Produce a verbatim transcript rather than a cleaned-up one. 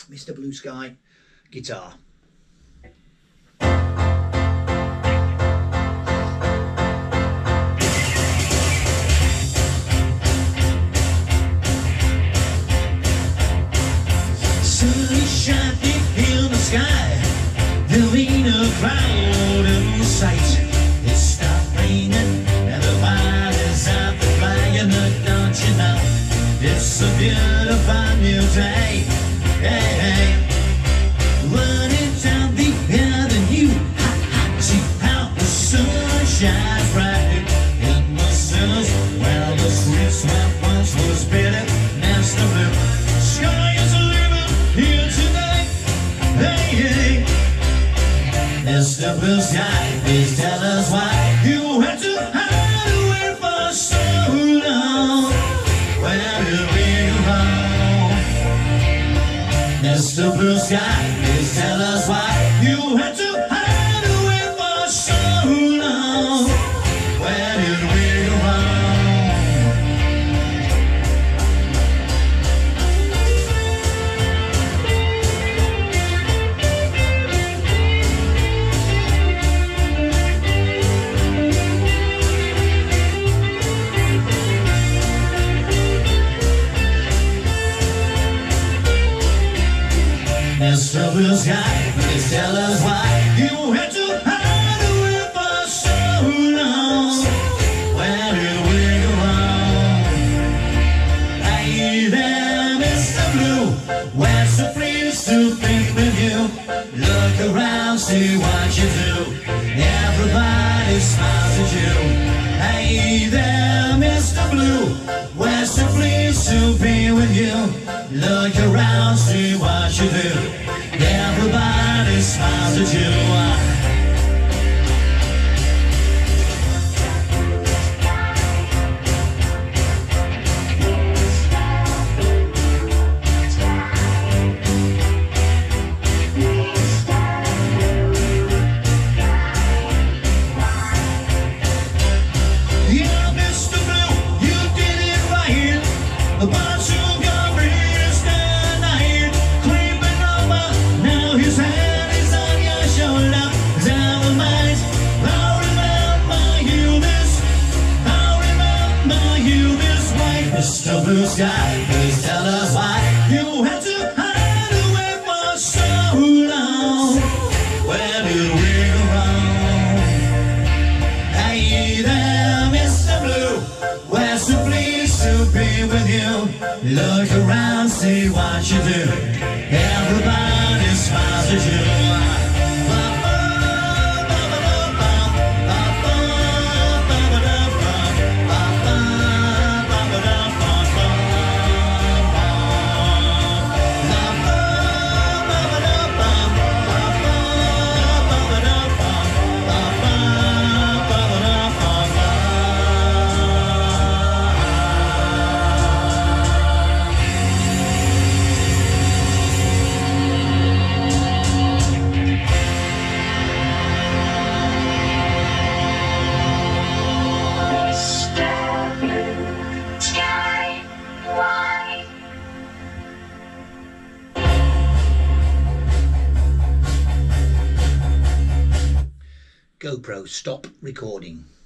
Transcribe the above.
Mister Blue Sky guitar. Sunshine deep in the sky, there'll be no cloud in sight. It stopped raining and the fires out there flying, don't you know? It's a beautiful new day. Hey, hey. Running down the avenue, ha, ha, see how the sun shines bright in the suns. Well, the sweet smell once was bitter, now it's the blue. Sky is living here tonight. Hey, hey. Mister Blue Sky, please tell us why you had to hide away for so long. Where did we go wrong? Mister Blue Sky, please tell us why you had to hide away for so long. Where did we go wrong? Mister Blue Sky, please tell us why you had to hide away for so long. Where did we go wrong? Hey there, Mister Blue, we're so pleased to be with you. Look around, see what you do. Everybody smiles at you. Hey there, Mister Blue, we're so pleased to be with you. Look around, see what you do. Everybody smiles at you. Yeah, Mister Blue, you did it right. But you got readers tonight. Creeping over, now his hand is on your shoulder. Down minds, I'll remember you this. I'll remember you this way. Mister Blue Sky, please tell us why you had to hide away for so long. Where did we go wrong? Hey there, Mister Blue, we're so pleased to be with you. Look around, see what you do. Everybody smiles at you. GoPro, stop recording.